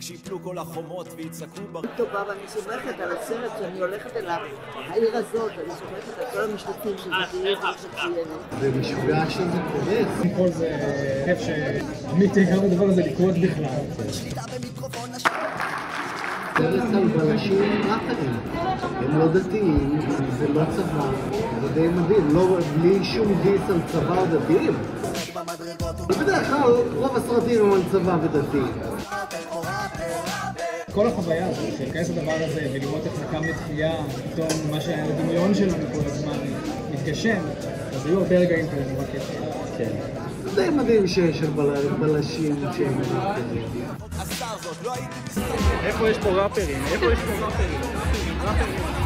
שיפלו כל החומות ויצעקו טובה, ואני סומכת על הסרט שאני הולכת אליו, העיר הזאת, אני סומכת על כל המשתתפים שזה תהיה מצוינת. זה משוגע שזה קורס. כל זה כיף שעמית גם הדבר הזה לקרות בכלל. סרט על בלשים ראפרים. הם לא דתיים, זה לא צבא, זה די מדהים, בלי שום דיס על צבא או דתיים. בדרך כלל רוב הסרטים הם על צבא ודתיים. כל החוויה הזו של להיכנס לדבר הזה ולראות איך נקם לתחייה, פתאום מה שהיה הדמיון שלנו כל הזמן מתגשם, אז היו הרבה רגעים כאלה נורא כיף. כן. זה די מדהים שיש על בלשים שהם ראפרים. איפה יש פה ראפרים? איפה יש פה ראפרים?